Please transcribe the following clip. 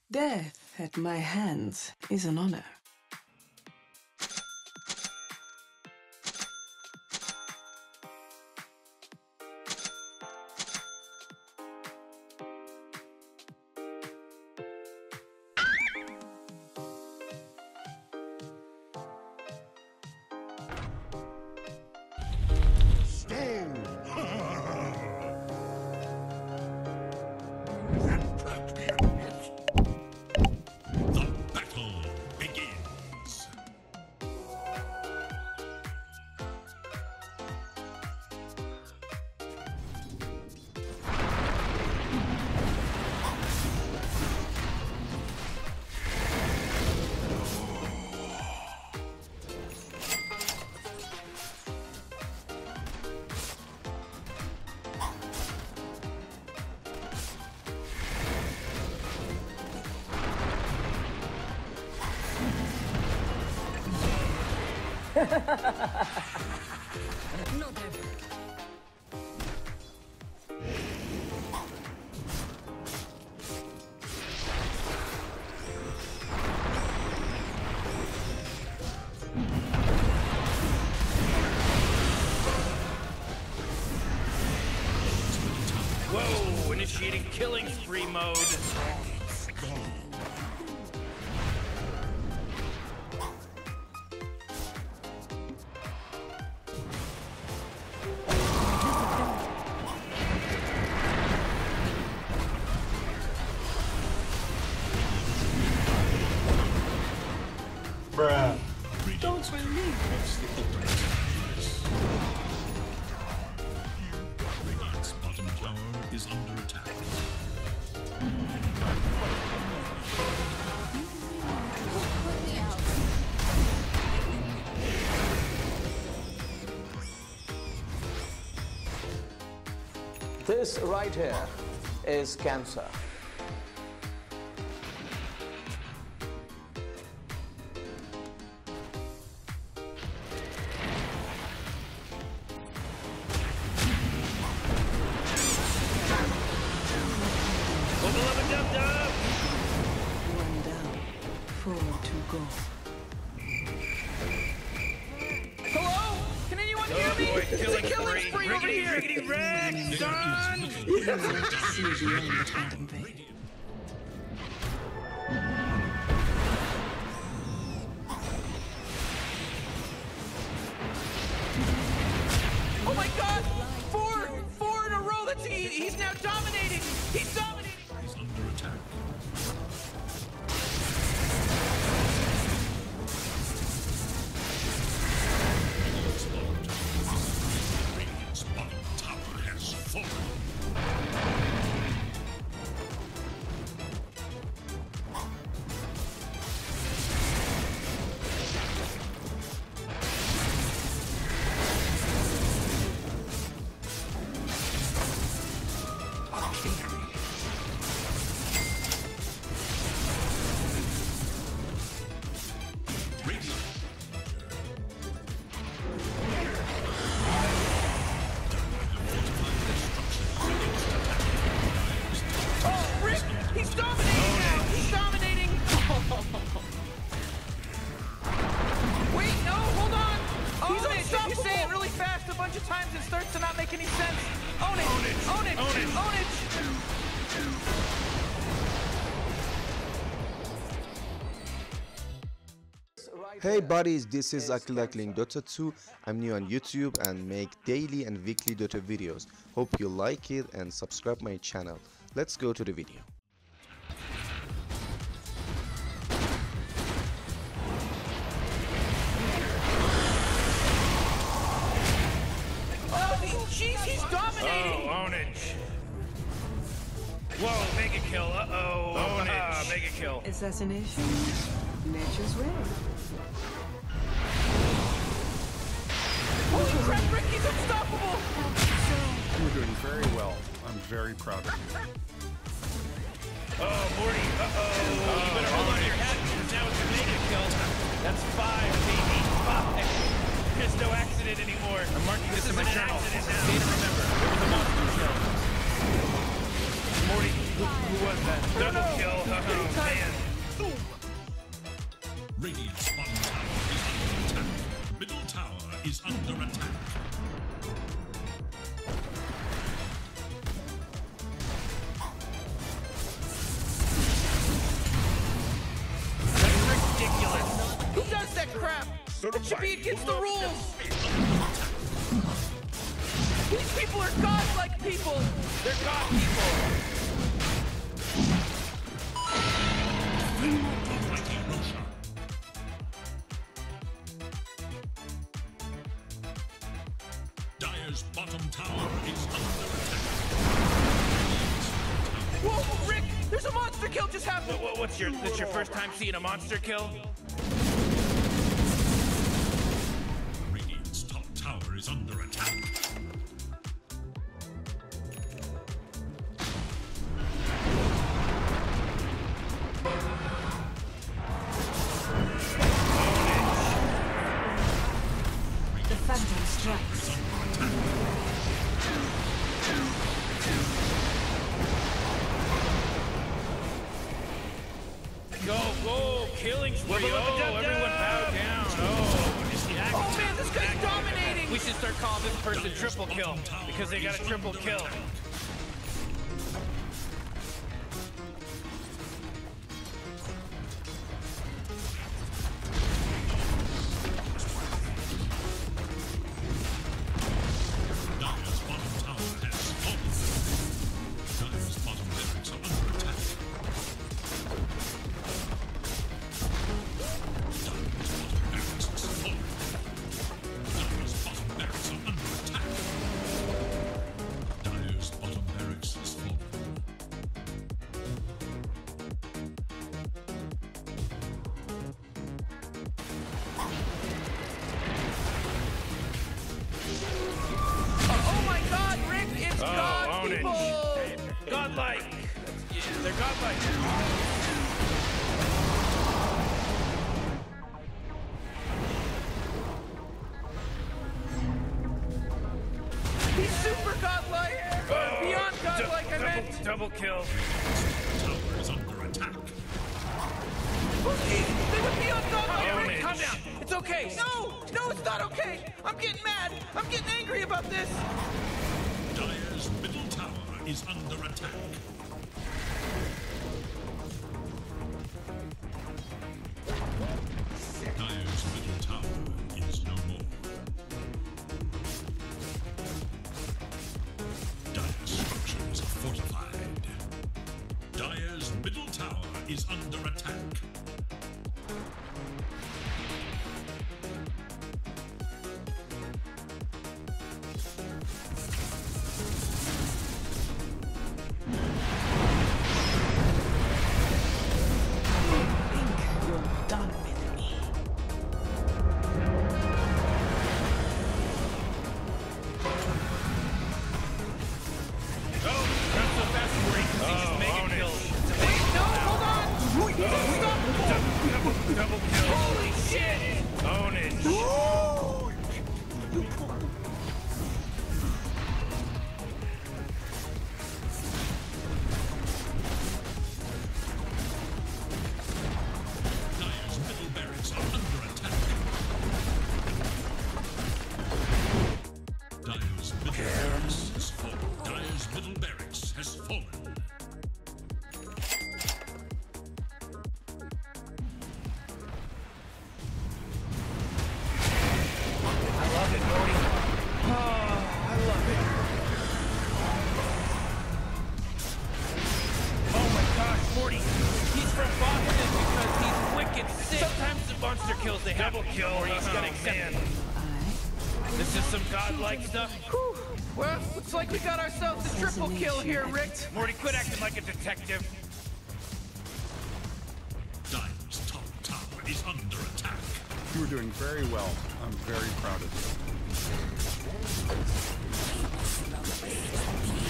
Death at my hands is an honor. Not ever. Whoa! Initiating killing spree mode. Bruh. Don't believe Radiant's bottom tower is under attack. This right here is cancer. one down, 4 to go. Hello? Can anyone hear me? It's a killing spree over here! Riggedy wreck, son! See beyond Phantom Veil. Oh my god! Four in a row! He's now dominating! He's dominating! Is under attack. Radiant's bottom tower has fallen. Oh, Rick! He's dominating now! He's dominating! Wait, no, hold on! He's unstoppable! You say it really fast a bunch of times, it starts to not make any sense. Own it! Own it! Own it! Own it! Own it! Hey buddies, this is Akilakli in Dota 2. I'm new on YouTube and make daily and weekly Dota videos. Hope you like it and subscribe my channel. Let's go to the video. Oh, jeez, he's dominating! Oh, ownage. Whoa, mega kill. Uh-oh. Ownage. Mega kill. Assassination? Nature's way. Holy crap, Rick, he's unstoppable! You're doing very well. I'm very proud of you. Oh, Morty. Uh-oh. You better hold on to your hat because now it's a mega kill. That's 5, baby. 5. There's no accident anymore. I'm marking this in my journal. Need to remember. It was a monster show. Morty, who was that? Double kill. Oh, man. Radiant's bottom tower is under attack. Middle tower is under attack. Ridiculous. Who does that crap? It should be against the rules. These people are godlike people. They're god people. Mighty Roshan. Dire's bottom tower is under attack. Whoa, Rick! There's a monster kill just happened. What's your? This your first time seeing a monster kill? Radiant's top tower is under attack. The Phantom strikes. Go, killing spree. Oh, everyone bow down. Oh, is the action. Oh man, this guy's dominating. We should start calling this person triple kill because they got a triple kill. Dire's bottom tower has fallen. Dire's bottom barracks are under attack. Dire's bottom barracks are under attack. Dire's bottom barracks is fallen. Oh my God, Rick! It's god own it. people. Godlike. Yeah, they're godlike. He's super godlike. Beyond godlike, I meant. Double kill. Tower is under attack. Oh, geez, they went beyond godlike. Own Rick, it. calm down. It's okay. No, it's not okay. I'm getting mad. I'm getting angry about this. Dire's middle tower is under attack. Dire's middle tower is no more. Dire's structures are fortified. Dire's middle tower is under attack. You're done with me. Oh, not so fast, Spree. He's just making kills. Wait, no, hold on. Double kill. Holy shit. Own it. Dire's middle barracks are under attack. Dire's middle barracks has fallen. Dire's middle barracks has fallen. I love it, Morty. Oh, I love it. Oh my gosh, Morty. He's from Boston because he's wicked sick. Sometimes the monster kills they have to kill, or he's gonna man. This is some godlike stuff. Whew. Well, looks like we got ourselves a triple kill here, Rick. Morty, quit acting like a detective. Dire's top tower is under attack. You were doing very well. I'm very proud of you.